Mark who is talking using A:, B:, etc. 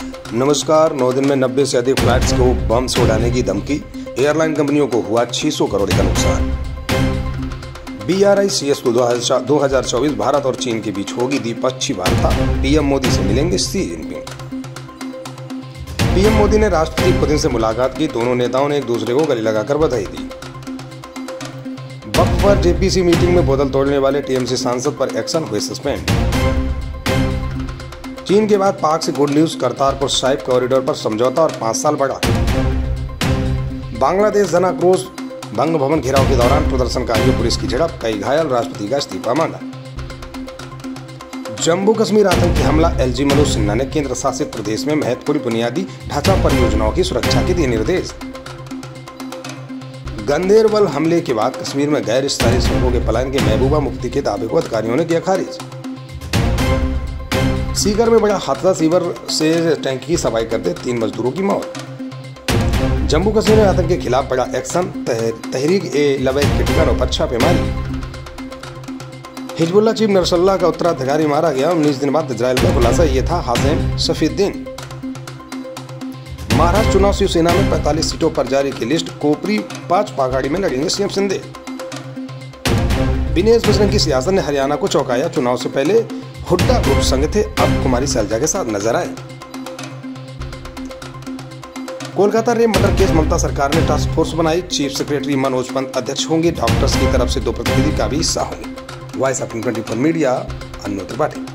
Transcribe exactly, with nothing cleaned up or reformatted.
A: नमस्कार। नौ दिन में नब्बे से अधिक फ्लाइट्स को बम से उड़ाने की धमकी, एयरलाइन कंपनियों को हुआ छह सौ करोड़ का नुकसान। B R I C S दो हज़ार चौबीस भारत और चीन के बीच होगी द्विपक्षीय वार्ता, पीएम मोदी से मिलेंगे शी जिनपिंग। पीएम मोदी ने राष्ट्रपति पुतिन से मुलाकात की, दोनों नेताओं ने एक दूसरे को गले लगाकर बधाई दी। वक्त पर जे पी सी मीटिंग में बोतल तोड़ने वाले टी एम सी सांसद पर एक्शन, हुए सस्पेंड। चीन के बाद पाक से good news, Kartarpur Sahib corridor पर समझौता और पांच साल बढ़ा। बांग्लादेश जन आक्रोश, बंग भवन घेराव के दौरान प्रदर्शनकारियों पुलिस की झड़प, कई घायल, राष्ट्रपति का इस्तीफा मांगा। जम्मू कश्मीर आतंकी हमला, एल जी मनोज सिन्हा ने केंद्र शासित प्रदेश में महत्वपूर्ण बुनियादी ढांचा परियोजनाओं की सुरक्षा के दिए निर्देश। गंदेरबल हमले के बाद कश्मीर में गैर स्थायी श्रमिकों के पलायन के महबूबा मुफ्ती के दावे को अधिकारियों ने किया खारिज। सीकर में बड़ा हादसा, सीवर से टैंक की सफाई करते तीन मजदूरों की मौत। जम्मू कश्मीर में आतंक के खिलाफ बड़ा एक्शन, तहरीक ए लबैक के ठिकानों पर छापेमारी। हिजबुल्लाह चीफ नसरुल्लाह का उत्तराधिकारी मारा गया, उन्नीस दिन बाद इजरायल का खुलासा, ये था हाशिम सफीउद्दीन। महाराष्ट्र चुनाव, शिवसेना में पैंतालीस सीटों पर जारी की लिस्ट, कोपरी पांच पागाड़ी में लड़ेंगे सीएम शिंदे। दिनेश बजरंग की सियासत ने हरियाणा को चौंकाया, चुनाव से पहले हुड्डा ग्रुप संग थे, अब कुमारी सैलजा के साथ नजर आए। Kolkata rape murder case, Mamata सरकार ने टास्क फोर्स बनाई, चीफ सेक्रेटरी मनोज पंत अध्यक्ष होंगे, डॉक्टर्स की तरफ से दो प्रतिनिधि का भी हिस्सा होंगे। Voice of twenty four media, Anu Tripathi.